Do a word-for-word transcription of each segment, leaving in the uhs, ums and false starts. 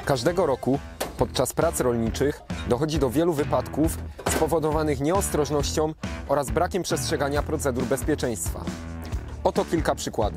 Każdego roku podczas prac rolniczych dochodzi do wielu wypadków spowodowanych nieostrożnością oraz brakiem przestrzegania procedur bezpieczeństwa. Oto kilka przykładów.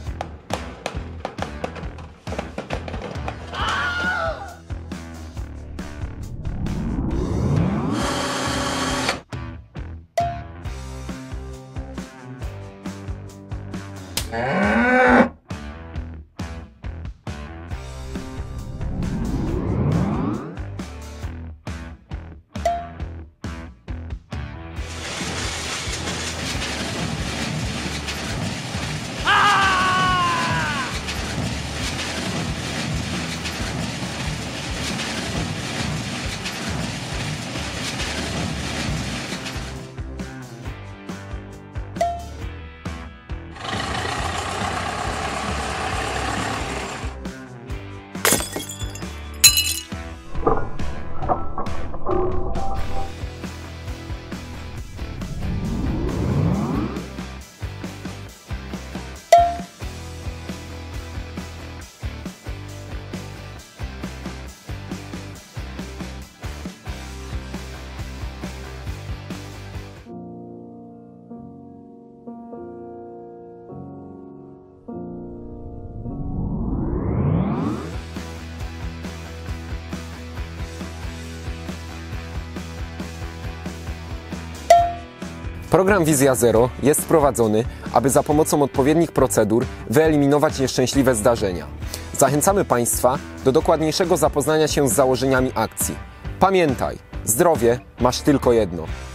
Program Wizja Zero jest wprowadzony, aby za pomocą odpowiednich procedur wyeliminować nieszczęśliwe zdarzenia. Zachęcamy Państwa do dokładniejszego zapoznania się z założeniami akcji. Pamiętaj, zdrowie masz tylko jedno.